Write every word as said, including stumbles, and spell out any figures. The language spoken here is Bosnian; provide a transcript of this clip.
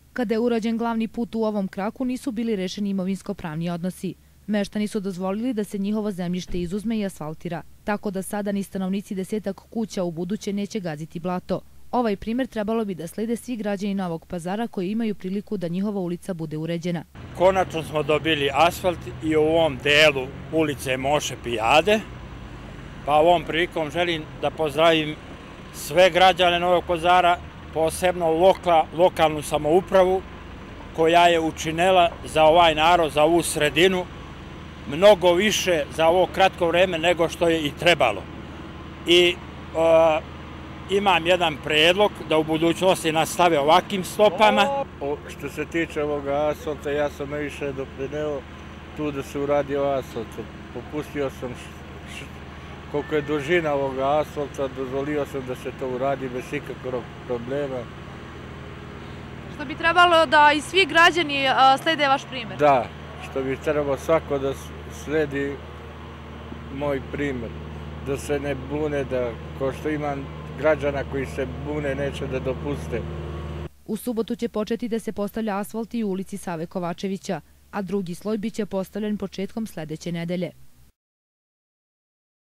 Kada je urađen glavni put u ovom kraku, nisu bili rešeni imovinsko-pravni odnosi. Meštani su dozvolili da se njihovo zemljište izuzme i asfaltira, tako da sada ni stanovnici desetak kuća u buduće neće gaziti blato. Ovaj primjer trebalo bi da slede svi građani Novog Pazara koji imaju priliku da njihova ulica bude uređena. Konačno smo dobili asfalt i u ovom delu ulice Moše Pijade, pa ovom prilikom želim da pozdravim sve građane Novog Pazara, posebno loka, lokalnu samoupravu koja je učinila za ovaj narod, za ovu sredinu, mnogo više za ovo kratko vreme nego što je i trebalo. I uh, imam jedan predlog da u budućnosti nastave ovakvim stopama. O, što se tiče ovoga asfalta, ja sam najviše doprineo tu da se uradi asfalt. Popustio sam š, š, koliko je dužina ovoga asfalta, dozvolio sam da se to uradi bez ikakvog problema. Što bi trebalo da i svi građani uh, slede vaš primjer? Da, što bi trebalo svako da sledi moj primjer. Da se ne bune, da ko što imam građana koji se bune neće da dopuste. U subotu će početi da se postavlja asfalt i u ulici Save Kovačevića, a drugi sloj biće postavljen početkom sledeće nedelje.